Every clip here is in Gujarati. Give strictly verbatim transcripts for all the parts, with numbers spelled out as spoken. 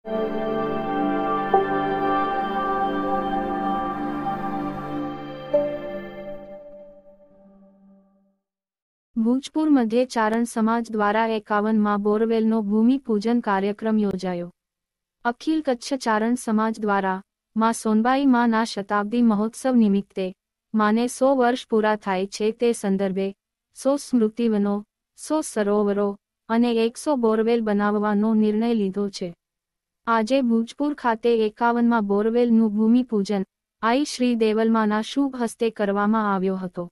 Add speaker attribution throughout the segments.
Speaker 1: ભુજપુર મધ્યે ચારણ સમાજ દ્વારા એકાવનમાં બોરવેલનો ભૂમિપૂજન કાર્યક્રમ યોજાયો। અખિલ કચ્છ ચારણ સમાજ દ્વારા માં સોનબાઈ માના શતાબ્દી મહોત્સવ નિમિત્તે માને સો વર્ષ પૂરા થાય છે તે સંદર્ભે સો સ્મૃતિવનો, સો સરોવરો અને એકસો બોરવેલ બનાવવાનો નિર્ણય લીધો છે। આજે ભુજપુર ખાતે એકાવનમાં બોરવેલનું ભૂમિપૂજન આઈ શ્રી દેવલમાના શુભ હસ્તે કરવામાં આવ્યો હતો।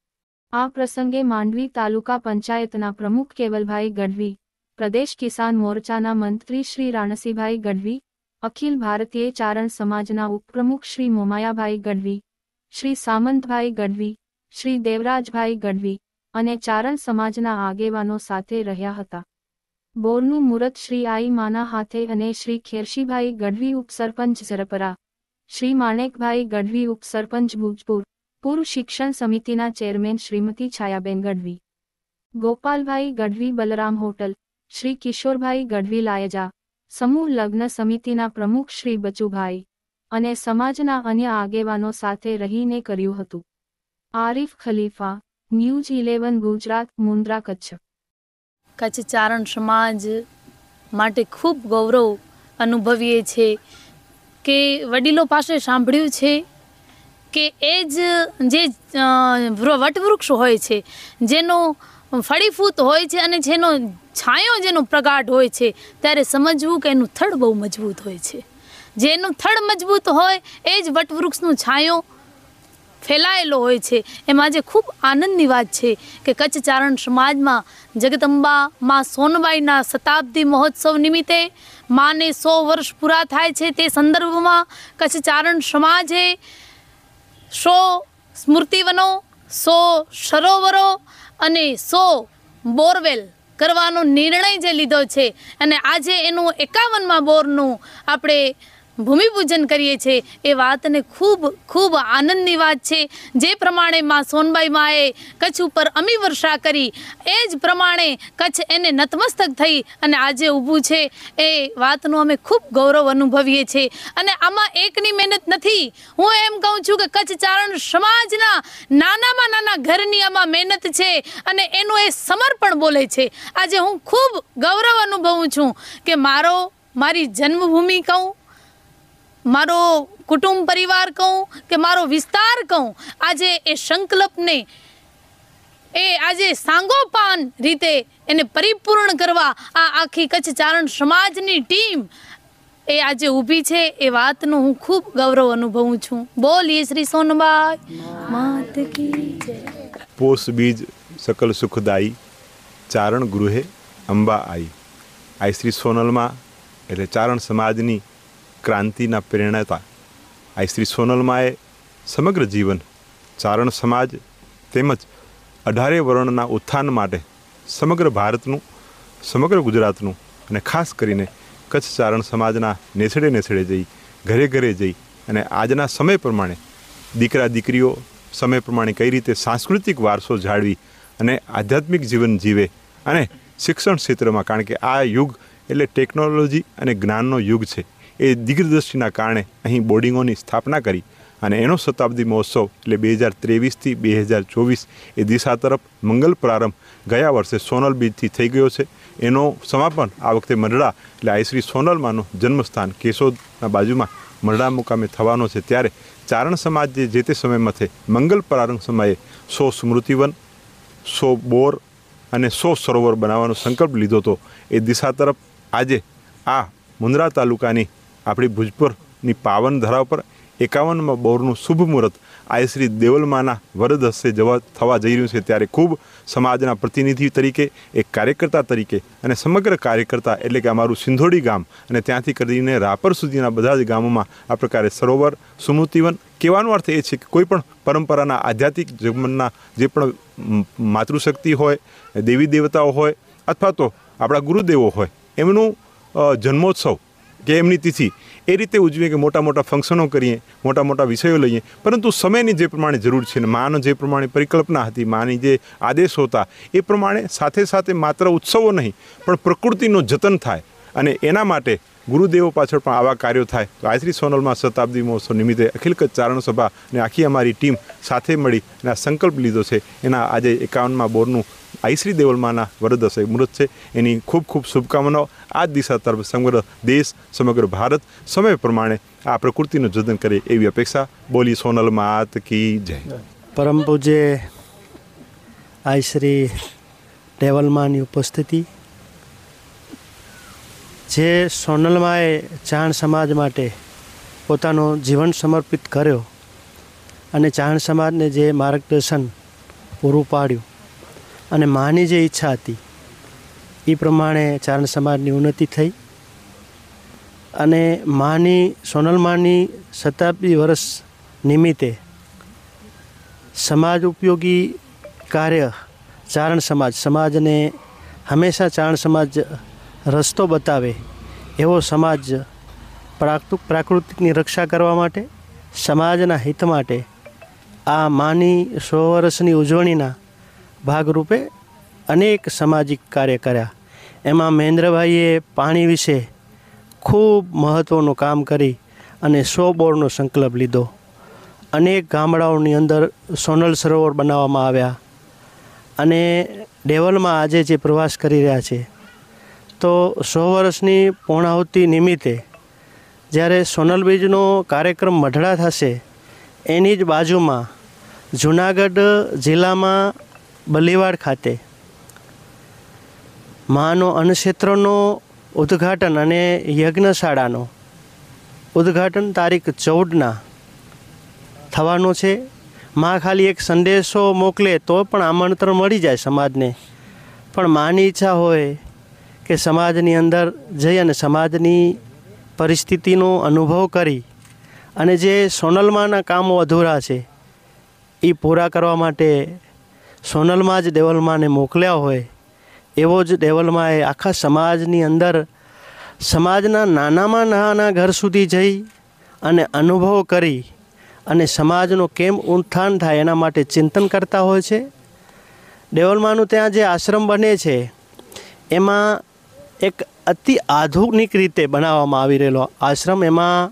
Speaker 1: આ પ્રસંગે માંડવી તાલુકા પંચાયતના પ્રમુખ કેવલભાઈ ગઢવી, પ્રદેશ કિસાન મોરચાના મંત્રી શ્રી રાણસીભાઈ ગઢવી, અખિલ ભારતીય ચારણ સમાજના ઉપપ્રમુખ શ્રી મોમાયાભાઈ ગઢવી, શ્રી સામંતભાઈ ગઢવી, શ્રી દેવરાજભાઈ ગઢવી અને ચારણ સમાજના આગેવાનો સાથે રહ્યા હતા। બોરનું મુહૂર્ત શ્રી આઈ માના હાથે અને શ્રી ખેરશીભાઈ ગઢવી ઉપસરપંચ ઝરપરા, શ્રી માણેકભાઈ ગઢવી ઉપસરપંચ ભુજપુર, પૂર્વ શિક્ષણ સમિતિના ચેરમેન શ્રીમતી છાયાબેન ગઢવી, ગોપાલભાઈ ગઢવી બલરામ હોટલ, શ્રી કિશોરભાઈ ગઢવી લાયજા, સમૂહ લગ્ન સમિતિના પ્રમુખ શ્રી બચુભાઈ અને સમાજના અન્ય આગેવાનો સાથે રહીને કર્યું હતું। Arif Khalifa, news eleven Gujarat, Mundra, Kutch.
Speaker 2: કચ્છ ચારણ સમાજ માટે ખૂબ ગૌરવ અનુભવીએ છે કે વડીલો પાસે સાંભળ્યું છે કે એ જ જે વટવૃક્ષ હોય છે, જેનો ફળીફૂત હોય છે અને જેનો છાંયો જેનો પ્રગાઢ હોય છે, ત્યારે સમજવું કે એનું થડ બહુ મજબૂત હોય છે। જેનું થડ મજબૂત હોય એ જ વટવૃક્ષનું છાંયો ફેલાયેલો હોય છે। એમાં આજે ખૂબ આનંદની વાત છે કે કચ્છ ચારણ સમાજમાં જગદંબા માં સોનબાઈના શતાબ્દી મહોત્સવ નિમિત્તે માને સો વર્ષ પૂરા થાય છે તે સંદર્ભમાં કચ્છ ચારણ સમાજે સો સ્મૃતિવનો, સો સરોવરો અને સો બોરવેલ કરવાનો નિર્ણય જે લીધો છે અને આજે એનું એકાવનમાં બોરનું આપણે ભૂમિપૂજન કરીએ છીએ એ વાતને ખૂબ ખૂબ આનંદની વાત છે। જે પ્રમાણે માં સોનબાઈ માએ કચ્છ ઉપર અમી વર્ષા કરી એ જ પ્રમાણે કચ્છ એને નતમસ્તક થઈ અને આજે ઊભું છે એ વાતનું અમે ખૂબ ગૌરવ અનુભવીએ છીએ। અને આમાં એકની મહેનત નથી, હું એમ કહું છું કે કચ્છ ચારણ સમાજના નાનામાં નાના ઘરની આમાં મહેનત છે અને એનું એ સમર્પણ બોલે છે। આજે હું ખૂબ ગૌરવ અનુભવું છું કે મારો મારી જન્મભૂમિ કહું, મારો કુટુંબ પરિવાર કહું કે મારો વિસ્તાર કહું, આજે એ સંકલ્પને એ આજે સાંગોપાન રીતે એને પરિપૂર્ણ કરવા આ આખી કચ્છ ચારણ સમાજની ટીમ એ આજે ઊભી છે એ વાતનું હું ખૂબ ગૌરવ અનુભવું છું। બોલીએ શ્રી સોનબાઈ માત કી જય।
Speaker 3: પોષ બીજ સકલ સુખદાયી, ચારણ ગૃહે અંબા આઈ। આઈ શ્રી સોનલમાં એટલે ચારણ સમાજની ક્રાંતિના પ્રેરણાતા આઈ શ્રી સોનલમાએ સમગ્ર જીવન ચારણ સમાજ તેમજ અઢારે વર્ણના ઉત્થાન માટે સમગ્ર ભારતનું, સમગ્ર ગુજરાતનું અને ખાસ કરીને કચ્છ ચારણ સમાજના નેસડે નેસડે જઈ, ઘરે ઘરે જઈ અને આજના સમય પ્રમાણે દીકરા દીકરીઓ સમય પ્રમાણે કઈ રીતે સાંસ્કૃતિક વારસો જાળવી અને આધ્યાત્મિક જીવન જીવે અને શિક્ષણ ક્ષેત્રમાં, કારણ કે આ યુગ એટલે ટેકનોલોજી અને જ્ઞાનનો યુગ છે, એ દિગ્દૃષ્ટિના કારણે અહીં બોર્ડિંગોની સ્થાપના કરી અને એનો શતાબ્દી મહોત્સવ એટલે બે હજાર ત્રેવીસથી બે હજાર ચોવીસ એ દિશા તરફ મંગલ પ્રારંભ ગયા વર્ષે સોનલ બીજથી થઈ ગયો છે। એનો સમાપન આ વખતે મરડા એટલે આઈ શ્રી સોનલમાનું જન્મસ્થાન કેશોદના બાજુમાં મરડા મુકામે થવાનો છે। ત્યારે ચારણ સમાજ જે જે તે સમયમાં છે મંગલ પ્રારંભ સમયે સો સ્મૃતિવન, સો બોર અને સો સરોવર બનાવવાનો સંકલ્પ લીધો હતો। એ દિશા તરફ આજે આ મુન્દ્રા તાલુકાની આપણી ભુજપુરની પાવન ધરા પર એકાવનમાં બોરનું શુભ મુહૂર્ત આઈ શ્રી દેવલમાના વરદ હસ્તે જવા થવા જઈ રહ્યું છે। ત્યારે ખૂબ સમાજના પ્રતિનિધિ તરીકે, એક કાર્યકર્તા તરીકે અને સમગ્ર કાર્યકર્તા એટલે કે અમારું સિંધોડી ગામ અને ત્યાંથી કરીને રાપર સુધીના બધા જ ગામોમાં આ પ્રકારે સરોવર, સ્મૃતિવન કહેવાનો અર્થ એ છે કે કોઈ પણ પરંપરાના આધ્યાત્મિક જીવનના જે પણ માતૃશક્તિ હોય, દેવી દેવતાઓ હોય અથવા તો આપણા ગુરુદેવો હોય એમનું જન્મોત્સવ કે એમની તિથિ એ રીતે ઉજવીએ કે મોટા મોટા ફંક્શનો કરીએ, મોટા મોટા વિષયો લઈએ, પરંતુ સમયની જે પ્રમાણે જરૂર છે ને માનો જે પ્રમાણે પરિકલ્પના હતી, માની જે આદેશો હતા એ પ્રમાણે સાથે સાથે માત્ર ઉત્સવો નહીં પણ પ્રકૃતિનું જતન થાય અને એના માટે ગુરુદેવો પાછળ પણ આવા કાર્યો થાય તો આ શ્રી સોનલમાં શતાબ્દી મહોત્સવ નિમિત્તે અખિલ કચ્છ ચારણ સભા અને આખી અમારી ટીમ સાથે મળી અને આ સંકલ્પ લીધો છે. એના આજે એકાવનમાં બોરનું આઈશ્રી દેવલમાના વરદ હશે મુહૂર્ત છે. એની ખૂબ ખૂબ શુભકામનાઓ. આ જ દિશા તરફ સમગ્ર દેશ સમગ્ર ભારત સમય પ્રમાણે આ પ્રકૃતિનું જતન કરે એવી અપેક્ષા. બોલી સોનલ માત કી જય.
Speaker 4: પરમ પૂજ્ય આઈશ્રી દેવલમાની ઉપસ્થિતિ જે સોનલમાએ ચારણ સમાજ માટે પોતાનું જીવન સમર્પિત કર્યો અને ચારણ સમાજને જે માર્ગદર્શન પૂરું પાડ્યું અને માની જે ઈચ્છા હતી એ પ્રમાણે ચારણ સમાજની ઉન્નતિ થઈ અને માની સોનલમાની શતાબ્દી વર્ષ નિમિત્તે સમાજ ઉપયોગી કાર્ય ચારણ સમાજ સમાજને હંમેશા ચારણ સમાજ રસ્તો બતાવે એવો સમાજ પ્રાકૃતિકની રક્ષા કરવા માટે સમાજના હિત માટે આ માની સો વર્ષની ઉજવણીના ભાગરૂપે અનેક સામાજિક કાર્ય કર્યા. એમાં મહેન્દ્રભાઈએ પાણી વિશે ખૂબ મહત્ત્વનું કામ કરી અને સો બોરનો સંકલ્પ લીધો. અનેક ગામડાઓની અંદર સોનલ સરોવર બનાવવામાં આવ્યા અને દેવલમાં આજે જે પ્રવાસ કરી રહ્યા છે તો સો વર્ષની પૂર્ણાહુતિ નિમિત્તે જ્યારે સોનલ બીજનો કાર્યક્રમ મઢડા થશે એની જ બાજુમાં જૂનાગઢ જિલ્લામાં બલીવાડ ખાતે માનો અન્નક્ષેત્રનો ઉદ્ઘાટન અને યજ્ઞશાળાનો ઉદ્ઘાટન તારીખ ચૌદના થવાનો છે. માં ખાલી એક સંદેશો મોકલે તો પણ આમંત્રણ મળી જાય સમાજને, પણ માની ઈચ્છા હોય કે સમાજની અંદર જઈ અને સમાજની પરિસ્થિતિનો અનુભવ કરી અને જે સોનલમાના કામો અધૂરા છે એ પૂરા કરવા માટે સોનલમાં જ દેવલમાને મોકલ્યા હોય એવો જ દેવલમાએ આખા સમાજની અંદર સમાજના નાનામાં નાના ઘર સુધી જઈ અને અનુભવ કરી અને સમાજનો કેમ ઉત્થાન થાય એના માટે ચિંતન કરતા હોય છે. દેવલમાનું ત્યાં જે આશ્રમ બને છે એમાં એક અતિ આધુનિક રીતે બનાવવામાં આવી રહેલો આશ્રમ, એમાં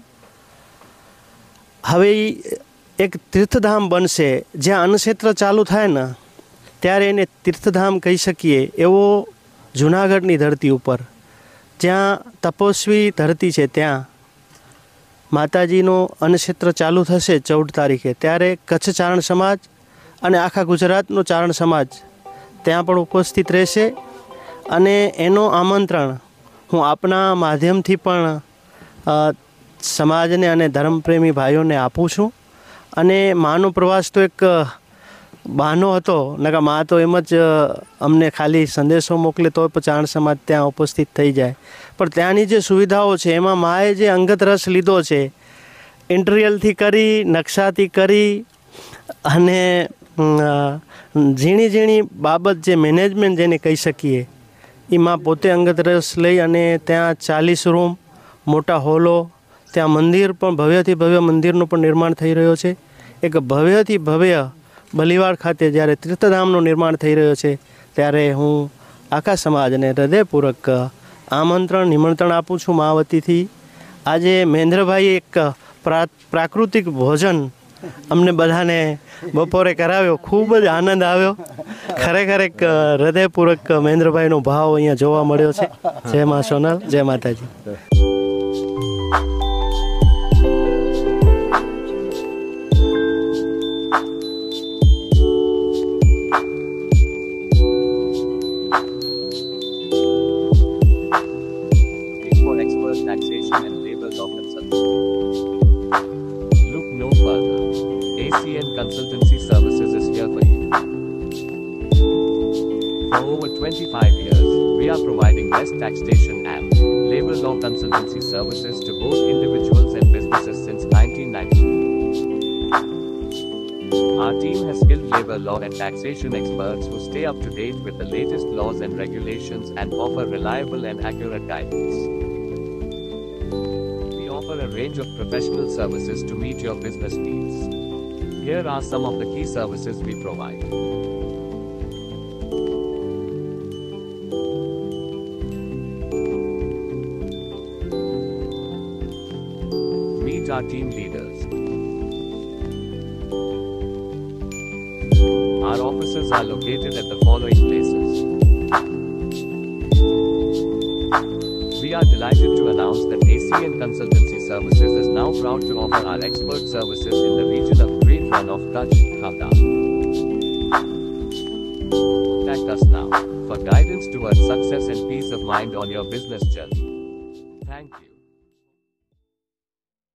Speaker 4: હવે એક તીર્થધામ બનશે. જ્યાં અન્નક્ષેત્ર ચાલુ થાય ને ત્યારે એને તીર્થધામ કહી શકીએ એવો જૂનાગઢની ધરતી ઉપર જ્યાં તપસ્વી ધરતી છે ત્યાં માતાજીનો અન્નક્ષેત્ર ચાલુ થશે ચૌદ તારીખે. ત્યારે કચ્છ ચારણ સમાજ અને આખા ગુજરાતનો ચારણ સમાજ ત્યાં પણ ઉપસ્થિત રહેશે અને એનો આમંત્રણ હું આપના માધ્યમથી પણ સમાજને અને ધર્મપ્રેમી ભાઈઓને આપું છું. અને માનો પ્રવાસ તો એક બહાનો હતો, નકા મા તો એમ જ અમને ખાલી સંદેશો મોકલે તો પણ ચારણ સમાજ ત્યાં ઉપસ્થિત થઈ જાય. પણ ત્યાંની જે સુવિધાઓ છે એમાં માએ જે અંગત રસ લીધો છે, ઇન્ટિરિયરથી કરી, નકશાથી કરી અને ઝીણી ઝીણી બાબત જે મેનેજમેન્ટ જેને કહી શકીએ એ માં પોતે અંગત રસ લઈ અને ત્યાં ચાલીસ રૂમ, મોટા હોલો, ત્યાં મંદિર પણ ભવ્યથી ભવ્ય મંદિરનું પણ નિર્માણ થઈ રહ્યો છે. એક ભવ્યથી ભવ્ય બલીવાડ ખાતે જ્યારે તીર્થધામનું નિર્માણ થઈ રહ્યો છે ત્યારે હું આખા સમાજને હૃદયપૂર્વક આમંત્રણ નિમંત્રણ આપું છું મા વતીથી. આજે મહેન્દ્રભાઈએ એક પ્રા પ્રાકૃતિક ભોજન અમને બધાને બપોરે કરાવ્યો, ખૂબ જ આનંદ આવ્યો. ખરેખર એક હૃદયપૂર્વક મહેન્દ્રભાઈનો ભાવ અહીંયા જોવા મળ્યો છે. જય મા સોનલ, જય માતાજી.
Speaker 5: Taxation and labor law consultancy. Look no further. A C N Consultancy Services is here for you. For over twenty-five years, we are providing best taxation and labor law consultancy services to both individuals and businesses since nineteen ninety. Our team has skilled labor law and taxation experts who stay up to date with the latest laws and regulations and offer reliable and accurate guidance. Offer a range of professional services to meet your business needs. Here are some of the key services we provide. our team leaders. Our offices are located at the following places. We are delighted to announce that A C N Consultancy Services is now proud to offer our expert services in the region of Great Run of Kutch, Khavda. Contact us now for guidance towards success and peace of mind on your business journey. Thank you.